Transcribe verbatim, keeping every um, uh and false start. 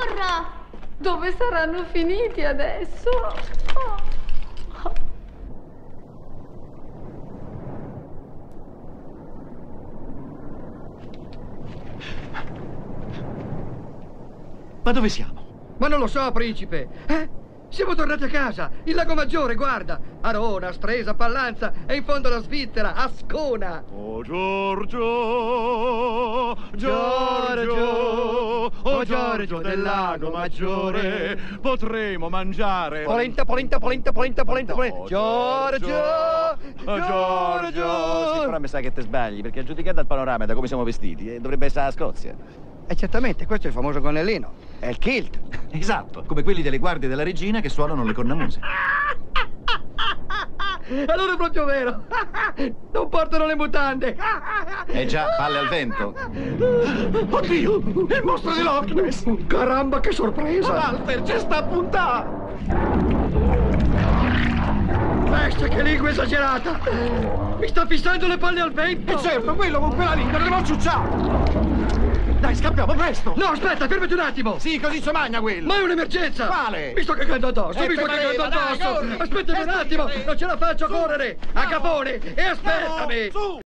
Porra! Dove saranno finiti adesso? Oh. Ma dove siamo? Ma non lo so, principe. Eh? Siamo tornati a casa. Il Lago Maggiore, guarda. Arona, Stresa, Pallanza e in fondo la Svizzera, Ascona. Oh Giorgio, Giorgio, oh Giorgio del Lago Maggiore, potremo mangiare. Polenta, polenta, polenta, polenta, polenta, polenta. Giorgio, Oh Giorgio. Sì, però mi sa che ti sbagli, perché a giudicare dal panorama e da come siamo vestiti, eh, dovrebbe essere la Scozia. E certamente, questo è il famoso gonnellino. È il kilt. Esatto, come quelli delle guardie della regina che suonano le cornamuse. Allora è proprio vero. Non portano le mutande. Eh già, palle al vento. Oddio, il mostro di Loch Ness. Caramba, che sorpresa. Walter, c'è sta puntata. Bestia, che lingua esagerata. Mi sta fissando le palle al vento. E certo, quello con quella lingua non devo ciucciare. Dai, scappiamo, presto! No, aspetta, fermati un attimo! Sì, così si magna quello! Ma è un'emergenza! Quale? Mi sto cagando addosso, Eh, mi sto te cagando pareva, dai, addosso! corri! Aspettami un Eh, attimo, corri! non ce la faccio a Su! correre! A capone! E aspettami! Su!